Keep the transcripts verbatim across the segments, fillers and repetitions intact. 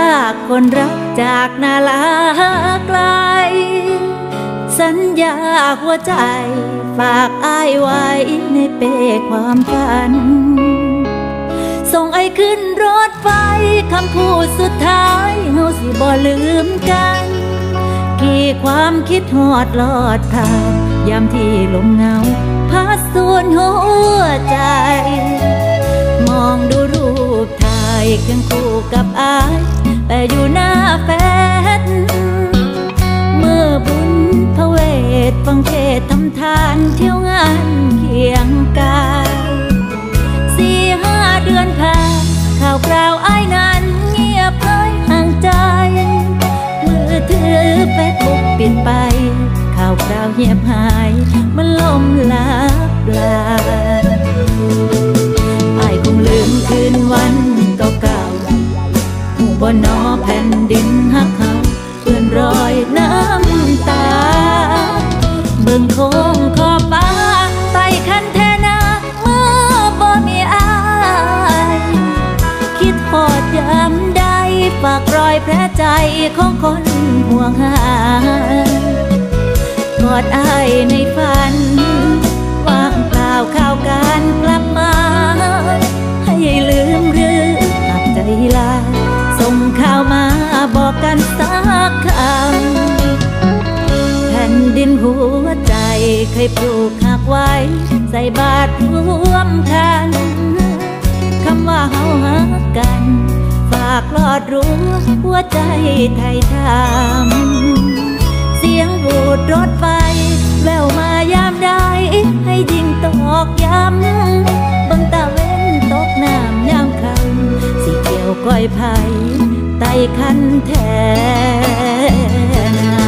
คนรักจากนาลาไกลสัญญาหัวใจฝากอ้ายไว้ในเป้ความฝันส่งไอ้ขึ้นรถไฟคำพูดสุดท้ายเฮาสิบ่ลืมกันกี่ความคิดฮอดลอดผ่านยามที่ลมเงาพัดสูญหัวใจมองดูรูปถ่ายเคียงคู่กับอ้ายแต่อยู่หน้าแฟนเมื่อบุญพระเวทฟังเทศทำทานเที่ยวงานเคียงกายสี่ห้าเดือนผ่านข่าวคราวอ้ายนั้นเงียบเลยห่างใจมือถือเฟซบุ๊กปิดไปข่าวคราวเงียบหายมันลมลับลาอ้ายคงลืมคืนวันเก่าๆหูบ่นอแผ่นดินหักเขาเปื้อนรอยน้ำตาเบิ่งโค้งขอบฟ้าไต่คันแทนาเมื่อบ่มีอ้ายคิดพอดยามใดฝากรอยแผลใจของคนห่วงหากอดอ้ายในฝันว่างเปล่าข่าวการกลับมาให้ลืมหรือหักใจลาส่งข่าวมาบอกกันสักคำแผ่นดินหัวใจเคยปลูกหักไว้ใส่บาตรร่วมกันคำว่าเฮาหักกันฝากลอดรู้หัวใจไทยทำเสียงบูดรถไฟแววมายามใดให้ยิ่งตอกย้ำบังตาเว้นตกน้ำยามคำสีเขียวก้อยไผ่ไต่คันแทนา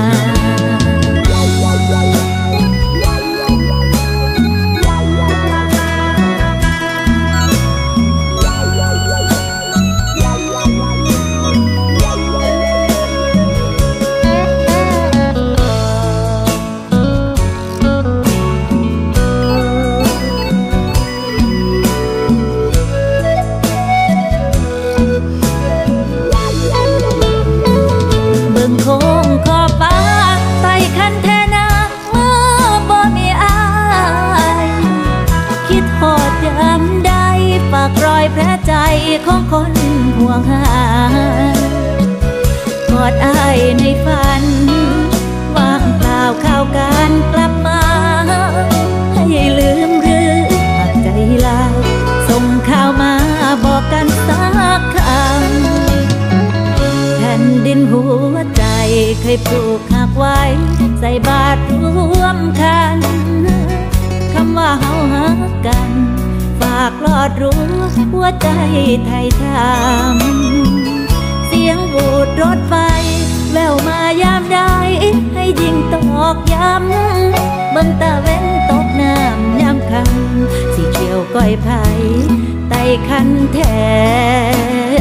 แผลใจของคนห่วงหากอดอ้ายในฝันว่างเปล่าข่าวการกลับมาให้ลืมหรือหักใจลาส่งข่าวมาบอกกันสักคำแผ่นดินหัวใจเคยปลูกหักไว้ใส่บาตรร่วมกันคำว่าเฮาหักกันฝากลอดรู้หัวใจไทยทำเสียงบูดรถไฟแววมายามใดให้ยิ่งตอกย้ำเบิ่งตาเว้นตกน้ำยามคำสีเขียวก้อยไผ่ไต่คันแท